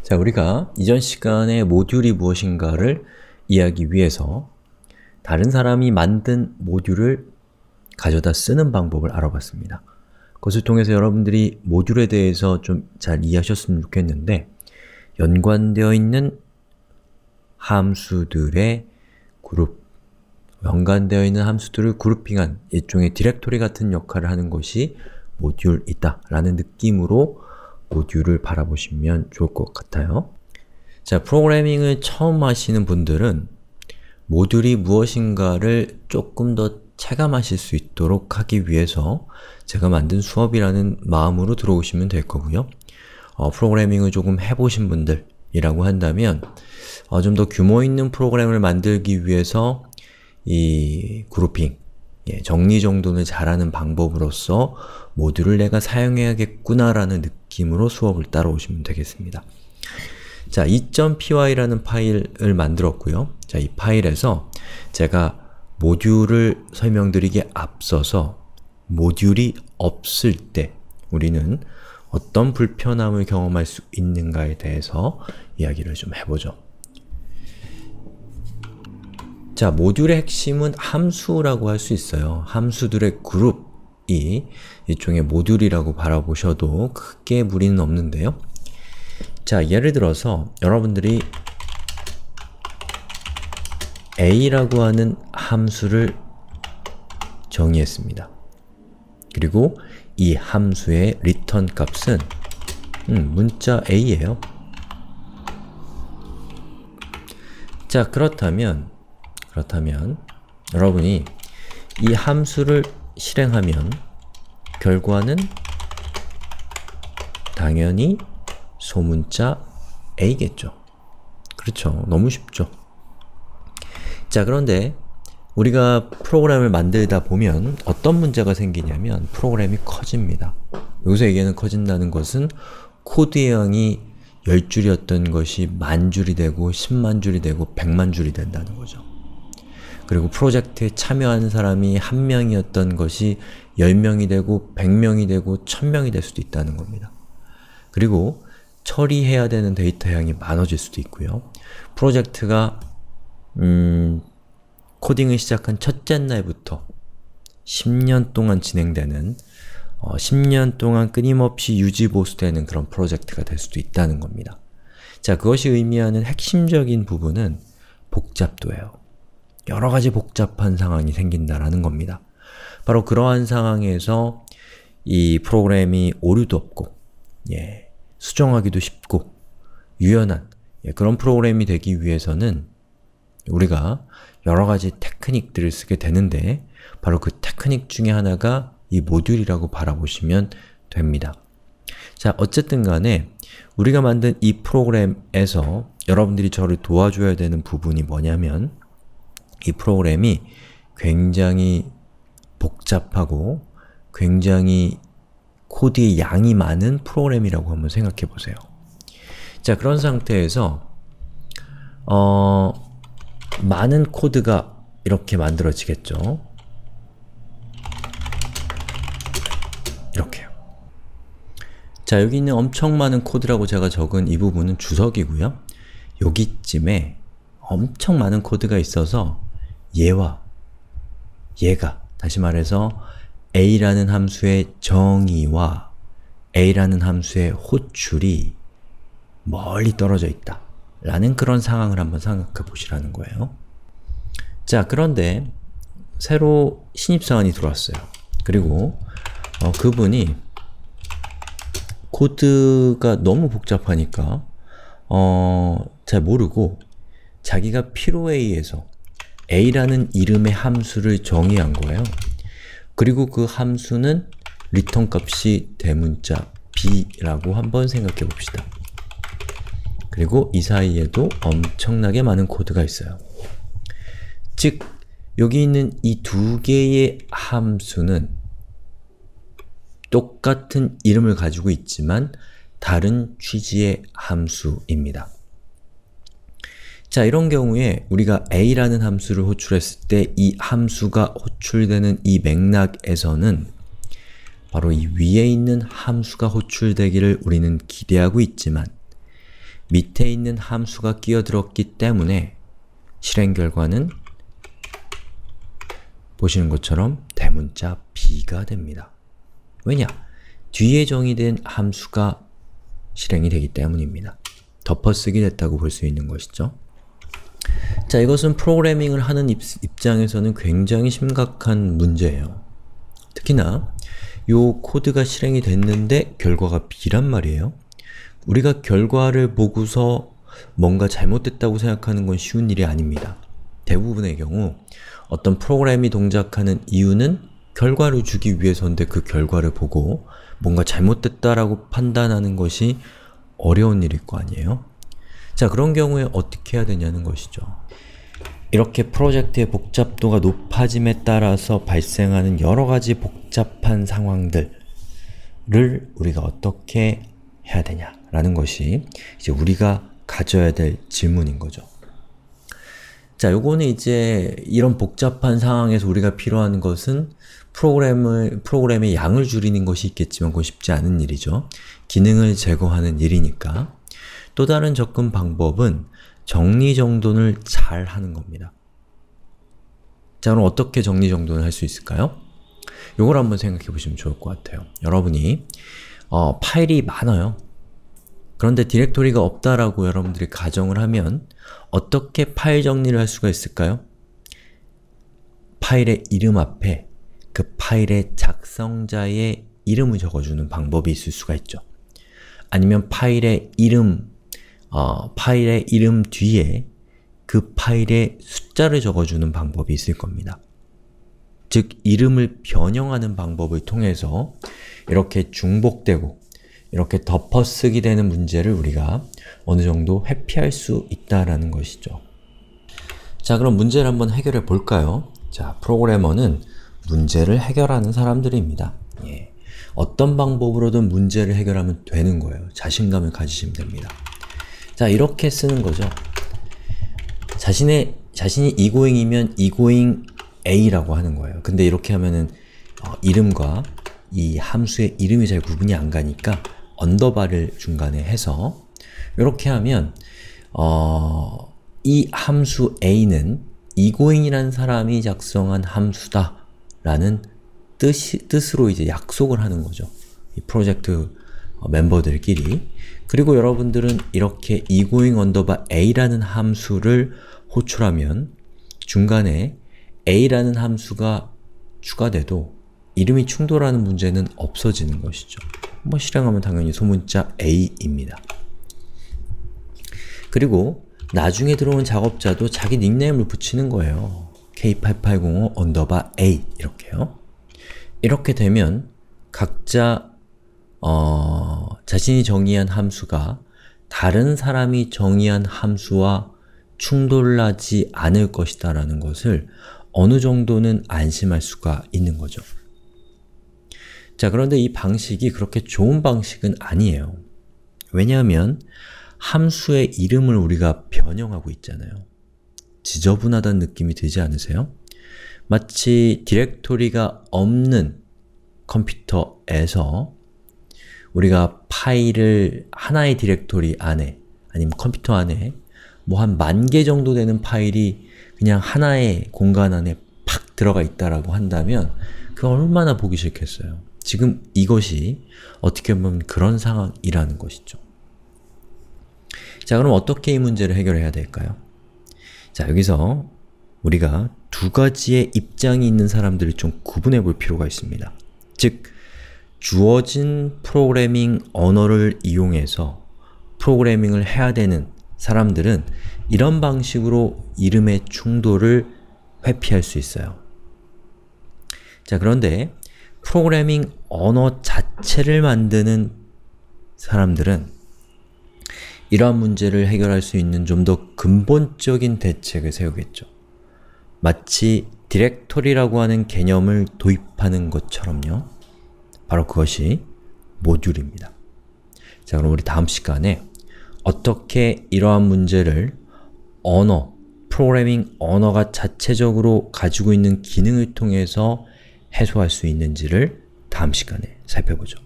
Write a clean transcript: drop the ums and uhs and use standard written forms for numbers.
자, 우리가 이전 시간에 모듈이 무엇인가를 이해하기 위해서 다른 사람이 만든 모듈을 가져다 쓰는 방법을 알아봤습니다. 그것을 통해서 여러분들이 모듈에 대해서 좀 잘 이해하셨으면 좋겠는데, 연관되어 있는 함수들의 그룹, 연관되어 있는 함수들을 그룹핑한 일종의 디렉토리 같은 역할을 하는 것이 모듈이다 라는 느낌으로 모듈을 바라보시면 좋을 것 같아요. 자, 프로그래밍을 처음 하시는 분들은 모듈이 무엇인가를 조금 더 체감하실 수 있도록 하기 위해서 제가 만든 수업이라는 마음으로 들어오시면 될 거고요. 프로그래밍을 조금 해보신 분들이라고 한다면 좀 더 규모 있는 프로그램을 만들기 위해서 이 그룹핑, 정리정돈을 잘하는 방법으로서 모듈을 내가 사용해야겠구나 라는 느낌으로 수업을 따라오시면 되겠습니다. 자, 2.py라는 파일을 만들었고요. 자, 이 파일에서 제가 모듈을 설명드리기에 앞서서 모듈이 없을 때 우리는 어떤 불편함을 경험할 수 있는가에 대해서 이야기를 좀 해보죠. 자, 모듈의 핵심은 함수라고 할 수 있어요. 함수들의 그룹이 일종의 모듈이라고 바라보셔도 크게 무리는 없는데요. 자, 예를 들어서 여러분들이 a라고 하는 함수를 정의했습니다. 그리고 이 함수의 return 값은 문자 a예요. 자, 그렇다면 여러분이 이 함수를 실행하면 결과는 당연히 소문자 a겠죠. 그렇죠. 너무 쉽죠. 자, 그런데 우리가 프로그램을 만들다 보면 어떤 문제가 생기냐면 프로그램이 커집니다. 여기서 얘기하는 커진다는 것은 코드의 양이 10줄이었던 것이 10,000줄이 되고 100,000 줄이 되고 100만 줄이 된다는 거죠. 그리고 프로젝트에 참여하는 사람이 1명이었던 것이 10명이 되고 100명이 되고 1000명이 될 수도 있다는 겁니다. 그리고 처리해야 되는 데이터 양이 많아질 수도 있고요. 프로젝트가 코딩을 시작한 첫째 날부터 10년 동안 진행되는 10년 동안 끊임없이 유지보수되는 그런 프로젝트가 될 수도 있다는 겁니다. 자, 그것이 의미하는 핵심적인 부분은 복잡도예요. 여러 가지 복잡한 상황이 생긴다라는 겁니다. 바로 그러한 상황에서 이 프로그램이 오류도 없고 수정하기도 쉽고 유연한 그런 프로그램이 되기 위해서는 우리가 여러 가지 테크닉들을 쓰게 되는데 바로 그 테크닉 중에 하나가 이 모듈이라고 바라보시면 됩니다. 자, 어쨌든 간에 우리가 만든 이 프로그램에서 여러분들이 저를 도와줘야 되는 부분이 뭐냐면 이 프로그램이 굉장히 복잡하고 굉장히 코드의 양이 많은 프로그램이라고 한번 생각해 보세요. 자, 그런 상태에서 많은 코드가 이렇게 만들어지겠죠. 이렇게요. 자, 여기 있는 엄청 많은 코드라고 제가 적은 이 부분은 주석이고요. 여기쯤에 엄청 많은 코드가 있어서 얘와 얘가, 다시 말해서 a라는 함수의 정의와 a라는 함수의 호출이 멀리 떨어져 있다 라는 그런 상황을 한번 생각해 보시라는 거예요. 자, 그런데 새로 신입사원이 들어왔어요. 그리고 그분이 코드가 너무 복잡하니까 잘 모르고 자기가 필요에 의해서 a라는 이름의 함수를 정의한 거예요. 그리고 그 함수는 return 값이 대문자 b라고 한번 생각해 봅시다. 그리고 이 사이에도 엄청나게 많은 코드가 있어요. 즉, 여기 있는 이 두 개의 함수는 똑같은 이름을 가지고 있지만 다른 취지의 함수입니다. 자, 이런 경우에 우리가 a라는 함수를 호출했을 때 이 함수가 호출되는 이 맥락에서는 바로 이 위에 있는 함수가 호출되기를 우리는 기대하고 있지만 밑에 있는 함수가 끼어들었기 때문에 실행 결과는 보시는 것처럼 대문자 b가 됩니다. 왜냐? 뒤에 정의된 함수가 실행이 되기 때문입니다. 덮어쓰기 됐다고 볼 수 있는 것이죠. 자, 이것은 프로그래밍을 하는 입장에서는 굉장히 심각한 문제예요. 특히나 이 코드가 실행이 됐는데 결과가 b란 말이에요. 우리가 결과를 보고서 뭔가 잘못됐다고 생각하는 건 쉬운 일이 아닙니다. 대부분의 경우 어떤 프로그램이 동작하는 이유는 결과를 주기 위해서인데 그 결과를 보고 뭔가 잘못됐다라고 판단하는 것이 어려운 일일 거 아니에요? 자, 그런 경우에 어떻게 해야 되냐는 것이죠. 이렇게 프로젝트의 복잡도가 높아짐에 따라서 발생하는 여러 가지 복잡한 상황들을 우리가 어떻게 해야 되냐라는 것이 이제 우리가 가져야 될 질문인 거죠. 자, 요거는 이제 이런 복잡한 상황에서 우리가 필요한 것은 프로그램의 양을 줄이는 것이 있겠지만 그건 쉽지 않은 일이죠. 기능을 제거하는 일이니까. 또 다른 접근 방법은 정리정돈을 잘 하는 겁니다. 자, 그럼 어떻게 정리정돈을 할 수 있을까요? 요걸 한번 생각해 보시면 좋을 것 같아요. 여러분이 파일이 많아요. 그런데 디렉토리가 없다라고 여러분들이 가정을 하면 어떻게 파일 정리를 할 수가 있을까요? 파일의 이름 앞에 그 파일의 작성자의 이름을 적어주는 방법이 있을 수가 있죠. 아니면 파일의 이름 뒤에 그 파일의 숫자를 적어주는 방법이 있을 겁니다. 즉, 이름을 변형하는 방법을 통해서 이렇게 중복되고 이렇게 덮어쓰기 되는 문제를 우리가 어느 정도 회피할 수 있다라는 것이죠. 자, 그럼 문제를 한번 해결해 볼까요? 자, 프로그래머는 문제를 해결하는 사람들입니다. 예. 어떤 방법으로든 문제를 해결하면 되는 거예요. 자신감을 가지시면 됩니다. 자, 이렇게 쓰는 거죠. 자신이 egoing이면 egoing a라고 하는 거예요. 근데 이렇게 하면은 이름과 이 함수의 이름이 잘 구분이 안 가니까 언더바를 중간에 해서 이렇게 하면 이 함수 a는 egoing이라는 사람이 작성한 함수다 라는 뜻으로 이제 약속을 하는 거죠. 이 프로젝트 멤버들끼리. 그리고 여러분들은 이렇게 egoing 언더바 a라는 함수를 호출하면 중간에 a라는 함수가 추가돼도 이름이 충돌하는 문제는 없어지는 것이죠. 뭐 실행하면 당연히 소문자 a입니다. 그리고 나중에 들어온 작업자도 자기 닉네임을 붙이는 거예요. K8805 언더바 A 이렇게요. 이렇게 되면 각자 자신이 정의한 함수가 다른 사람이 정의한 함수와 충돌하지 않을 것이다 라는 것을 어느 정도는 안심할 수가 있는 거죠. 자, 그런데 이 방식이 그렇게 좋은 방식은 아니에요. 왜냐하면 함수의 이름을 우리가 변형하고 있잖아요. 지저분하다는 느낌이 들지 않으세요? 마치 디렉토리가 없는 컴퓨터에서 우리가 파일을 하나의 디렉토리 안에 아니면 컴퓨터 안에 뭐 한 10,000개 정도 되는 파일이 그냥 하나의 공간 안에 팍 들어가 있다라고 한다면 그거 얼마나 보기 싫겠어요. 지금 이것이 어떻게 보면 그런 상황이라는 것이죠. 자, 그럼 어떻게 이 문제를 해결해야 될까요? 자, 여기서 우리가 두 가지의 입장이 있는 사람들을 좀 구분해 볼 필요가 있습니다. 즉, 주어진 프로그래밍 언어를 이용해서 프로그래밍을 해야 되는 사람들은 이런 방식으로 이름의 충돌을 회피할 수 있어요. 자, 그런데 프로그래밍 언어 자체를 만드는 사람들은 이러한 문제를 해결할 수 있는 좀 더 근본적인 대책을 세우겠죠. 마치 디렉토리라고 하는 개념을 도입하는 것처럼요. 바로 그것이 모듈입니다. 자, 그럼 우리 다음 시간에 어떻게 이러한 문제를 프로그래밍 언어가 자체적으로 가지고 있는 기능을 통해서 해소할 수 있는지를 다음 시간에 살펴보죠.